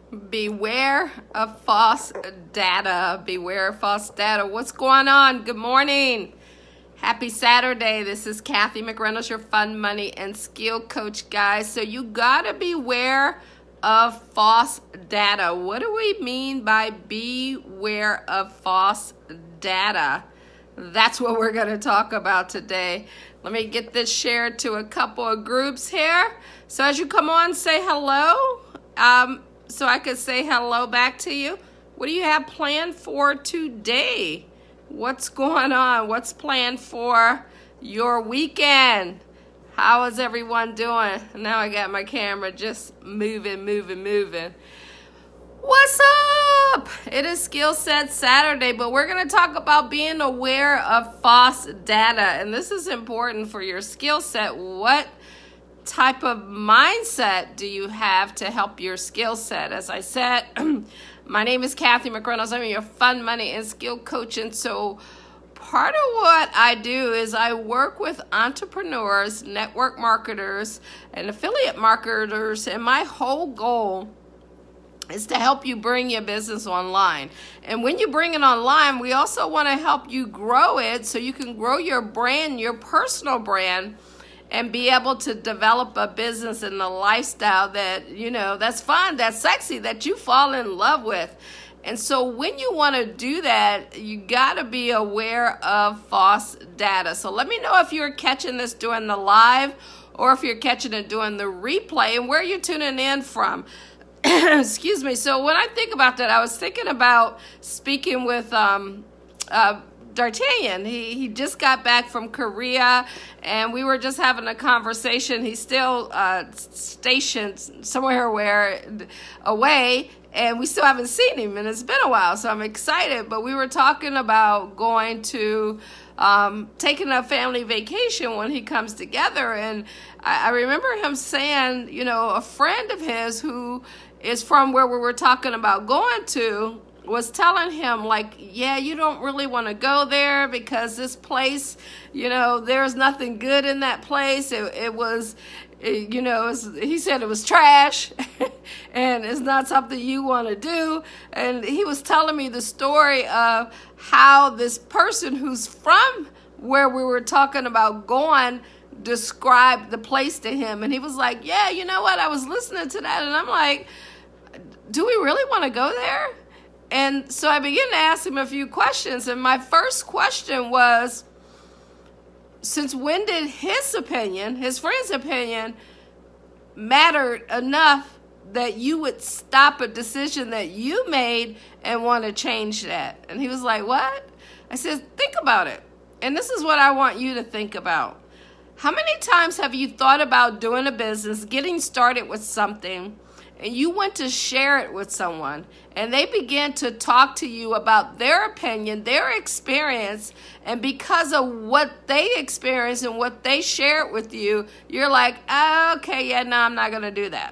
Beware of false data. Beware of false data. What's going on? Good morning. Happy Saturday. This is Kathy McReynolds, your fun, money, and skill coach, guys. So you gotta beware of false data. What do we mean by beware of false data? That's what we're going to talk about today. Let me get this shared to a couple of groups here. So as you come on, say hello. So I could say hello back to you. What do you have planned for today? What's going on? What's planned for your weekend? How is everyone doing? Now I got my camera just moving. What's up? It is Skill Set Saturday, but we're going to talk about being aware of false data. And this is important for your skill set. What type of mindset do you have to help your skill set? As I said, my name is Kathy McReynolds. I'm your fun, money, and skill coach. And so part of what I do is I work with entrepreneurs, network marketers, and affiliate marketers. And my whole goal is to help you bring your business online. And when you bring it online, we also want to help you grow it so you can grow your brand, your personal brand, and be able to develop a business and a lifestyle that, you know, that's fun, that's sexy, that you fall in love with. And so when you want to do that, you got to be aware of false data. So let me know if you're catching this during the live or if you're catching it during the replay and where you're tuning in from. Excuse me. So when I think about that, I was thinking about speaking with D'Artagnan. He just got back from Korea, and we were just having a conversation. He's still stationed somewhere away, and we still haven't seen him, and it's been a while, so I'm excited. But we were talking about going to taking a family vacation when he comes together, and I remember him saying, you know, a friend of his who is from where we were talking about going to was telling him, like, yeah, you don't really want to go there because this place, you know, there's nothing good in that place. It was, you know, he said it was trash and it's not something you want to do. And he was telling me the story of how this person who's from where we were talking about going described the place to him. And he was like, yeah, you know what? I was listening to that and I'm like, do we really want to go there? And so I began to ask him a few questions. And my first question was, since when did his opinion, his friend's opinion, matter enough that you would stop a decision that you made and want to change that? And he was like, what? I said, think about it. And this is what I want you to think about. How many times have you thought about doing a business, getting started with something, and you went to share it with someone, and they began to talk to you about their opinion, their experience, and because of what they experienced and what they shared with you, you're like, oh, okay, yeah, no, I'm not going to do that.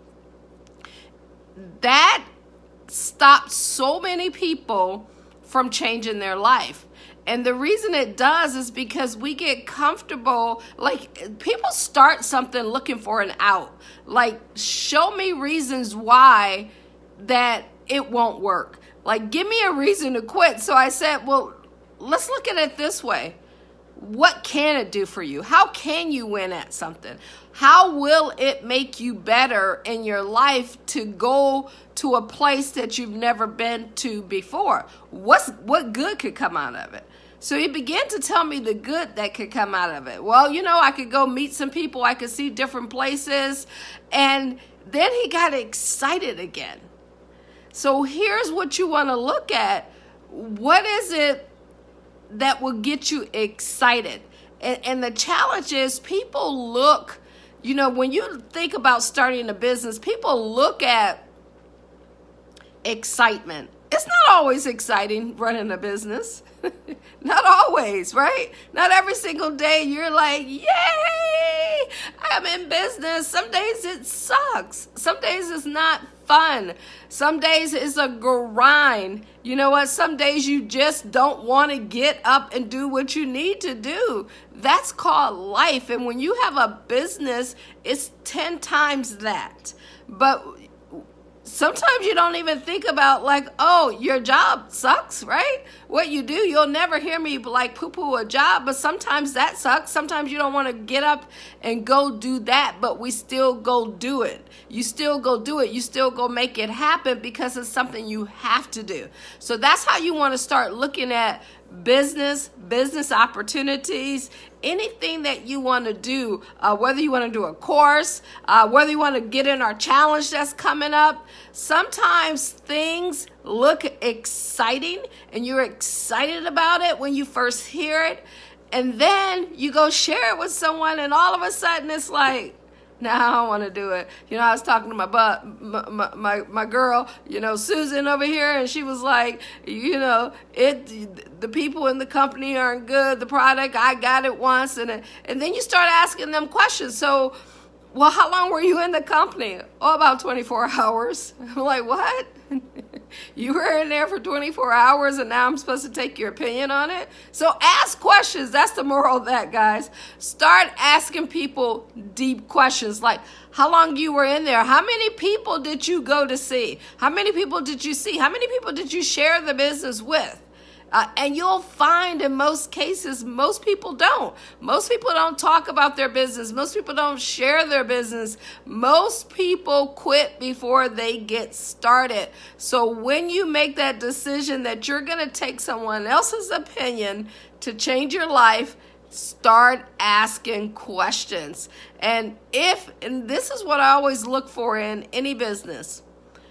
That stopped so many people from changing their life. And the reason it does is because we get comfortable. Like, people start something looking for an out. Like, show me reasons why that it won't work. Like, give me a reason to quit. So I said, well, let's look at it this way. What can it do for you? How can you win at something? How will it make you better in your life to go to a place that you've never been to before? What good could come out of it? So he began to tell me the good that could come out of it. Well, you know, I could go meet some people. I could see different places. And then he got excited again. So here's what you want to look at. What is it that will get you excited? And the challenge is people look, you know, when you think about starting a business, people look at excitement. It's not always exciting running a business. Not always, right? Not every single day you're like, yay, I'm in business. Some days it sucks. Some days it's not fun. Some days it's a grind. You know what? Some days you just don't want to get up and do what you need to do. That's called life. And when you have a business, it's 10 times that. But sometimes you don't even think about like, oh, your job sucks, right? What you do, you'll never hear me like poo-poo a job, but sometimes that sucks. Sometimes you don't want to get up and go do that, but we still go do it. You still go do it. You still go make it happen because it's something you have to do. So that's how you want to start looking at business opportunities, anything that you want to do, whether you want to do a course, whether you want to get in our challenge that's coming up. Sometimes things look exciting and you're excited about it when you first hear it. And then you go share it with someone and all of a sudden it's like, nah, I don't want to do it. I was talking to my girl, Susan over here, and she was like, the people in the company aren't good. The product, I got it once. And then you start asking them questions. So, well, how long were you in the company? Oh, about 24 hours. I'm like, what? You were in there for 24 hours and now I'm supposed to take your opinion on it? So ask questions. That's the moral of that, guys. Start asking people deep questions like, how long you were in there? How many people did you go to see? How many people did you see? How many people did you share the business with? And you'll find in most cases, most people don't. Most people don't talk about their business. Most people don't share their business. Most people quit before they get started. So when you make that decision that you're going to take someone else's opinion to change your life, start asking questions. And this is what I always look for in any business.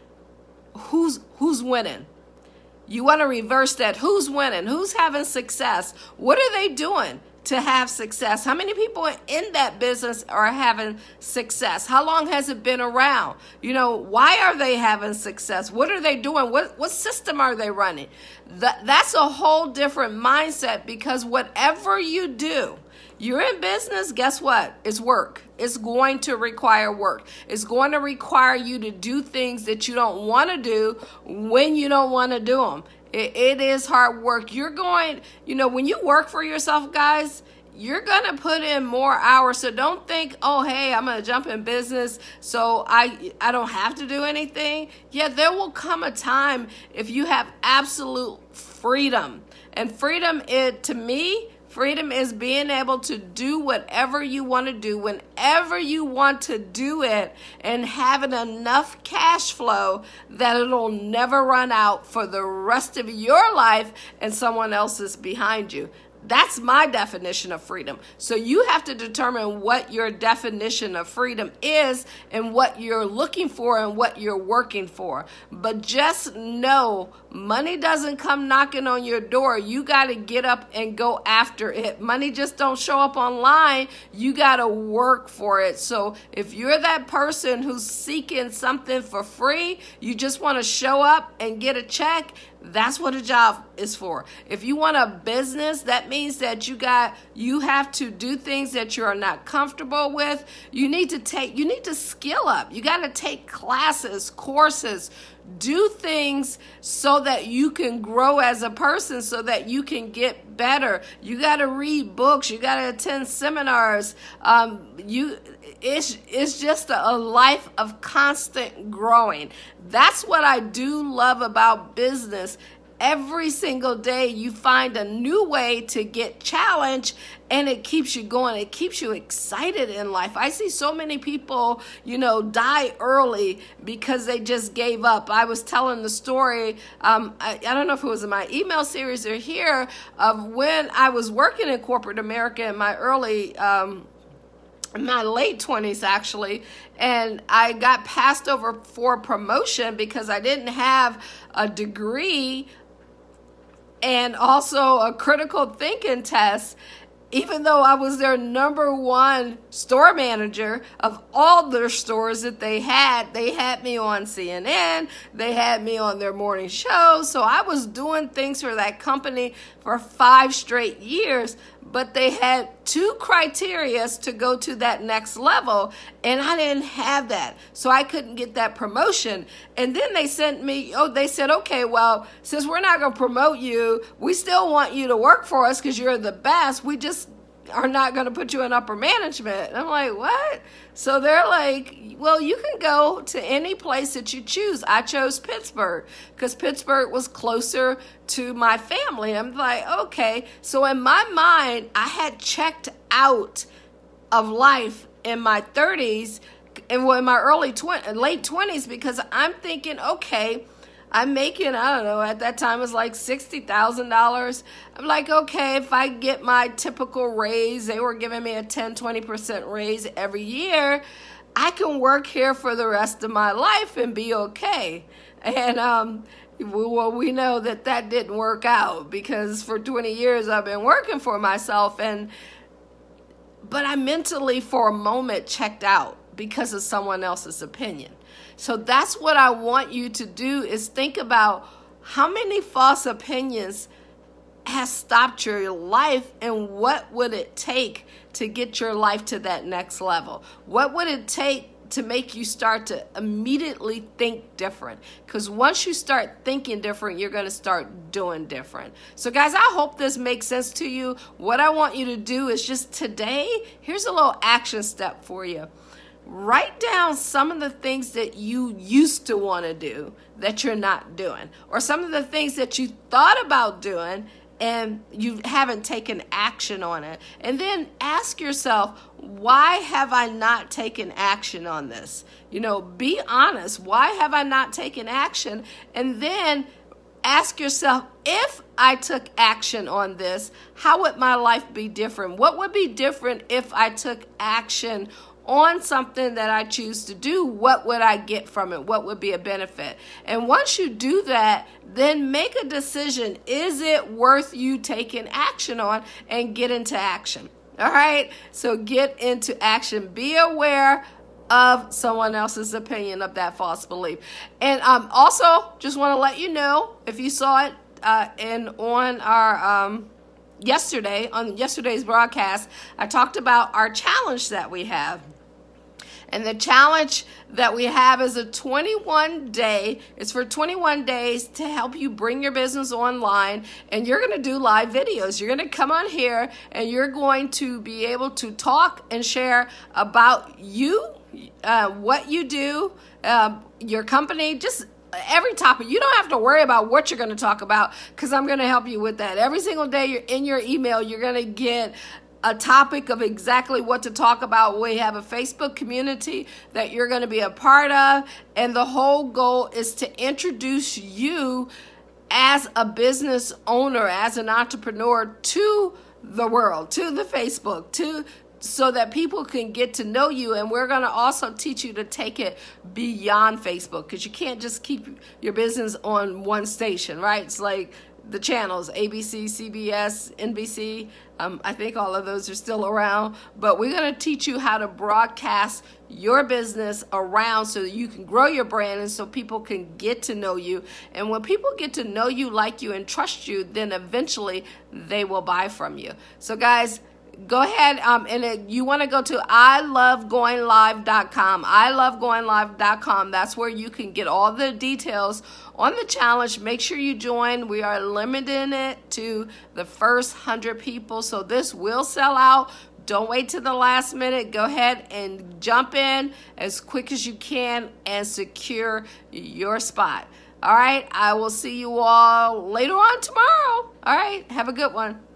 Who's winning? You want to reverse that. Who's winning? Who's having success? What are they doing to have success? How many people in that business are having success? How long has it been around? Why are they having success? What are they doing? What system are they running? That's a whole different mindset, because whatever you do, you're in business, guess what? It's work. It's going to require work. It's going to require you to do things that you don't want to do when you don't want to do them. It is hard work. You're going, when you work for yourself, guys, you're going to put in more hours. So don't think, oh, hey, I'm going to jump in business so I don't have to do anything. Yeah, there will come a time if you have absolute freedom. And freedom, to me, freedom is being able to do whatever you want to do, whenever you want to do it, and having enough cash flow that it'll never run out for the rest of your life and someone else's behind you. That's my definition of freedom. So you have to determine what your definition of freedom is and what you're looking for and what you're working for. But just know, money doesn't come knocking on your door. You got to get up and go after it. Money just don't show up online. You got to work for it. So if you're that person who's seeking something for free, you just want to show up and get a check, that's what a job is for. If you want a business, that means that you have to do things that you are not comfortable with. You need to skill up. You got to take classes, courses, do things so that you can grow as a person, so that you can get better. You got to read books. You got to attend seminars. It's just a life of constant growing. That's what I do love about business. Every single day you find a new way to get challenged, and it keeps you going. It keeps you excited in life. I see so many people, die early because they just gave up. I was telling the story, I don't know if it was in my email series or here, of when I was working in corporate America in my in my late 20s, actually, and I got passed over for promotion because I didn't have a degree and also a critical thinking test, even though I was their number one store manager of all their stores that they had me on CNN, they had me on their morning shows. So I was doing things for that company for 5 straight years, but they had 2 criteria to go to that next level, and I didn't have that. So I couldn't get that promotion. And then they said, okay, well, since we're not going to promote you, we still want you to work for us because you're the best. are not going to put you in upper management. And I'm like, what? So they're like, well, you can go to any place that you choose. I chose Pittsburgh because Pittsburgh was closer to my family. I'm like, okay. So in my mind, I had checked out of life in my 30s and in my late 20s, because I'm thinking, okay, I'm making, I don't know, at that time it was like $60,000. I'm like, okay, if I get my typical raise, they were giving me a 10-20% raise every year, I can work here for the rest of my life and be okay. And well, we know that that didn't work out, because for 20 years I've been working for myself, but I mentally for a moment checked out because of someone else's opinion. So that's what I want you to do, is think about how many false opinions has stopped your life, and what would it take to get your life to that next level? What would it take to make you start to immediately think different? Because once you start thinking different, you're going to start doing different. So guys, I hope this makes sense to you. What I want you to do is just today, here's a little action step for you. Write down some of the things that you used to want to do that you're not doing, or some of the things that you thought about doing and you haven't taken action on it. And then ask yourself, why have I not taken action on this? You know, be honest. Why have I not taken action? And then ask yourself, if I took action on this, how would my life be different? What would be different if I took action on something that I choose to do? What would I get from it? What would be a benefit? And once you do that, then make a decision. Is it worth you taking action on, and get into action? All right? So get into action. Be aware of someone else's opinion of that false belief. And also, just want to let you know, if you saw it on our on yesterday's broadcast, I talked about our challenge that we have. And the challenge that we have is a 21-day. It's for 21 days to help you bring your business online. And you're going to do live videos. You're going to come on here and you're going to be able to talk and share about you, what you do, your company, just every topic. You don't have to worry about what you're going to talk about, because I'm going to help you with that. Every single day you're in your email, you're going to get a topic of exactly what to talk about. We have a Facebook community that you're going to be a part of, and the whole goal is to introduce you as a business owner, as an entrepreneur, to the world, to the Facebook, so that people can get to know you. And we're going to also teach you to take it beyond Facebook, because you can't just keep your business on one station, right? It's like the channels, ABC, CBS, NBC. I think all of those are still around, but we're going to teach you how to broadcast your business around so that you can grow your brand and so people can get to know you. And when people get to know you, like you, and trust you, then eventually they will buy from you. So guys, go ahead, and you want to go to ilovegoinglive.com. ilovegoinglive.com. That's where you can get all the details on the challenge. Make sure you join. We are limiting it to the first 100 people, so this will sell out. Don't wait till the last minute. Go ahead and jump in as quick as you can and secure your spot. All right, I will see you all later on tomorrow. All right, have a good one.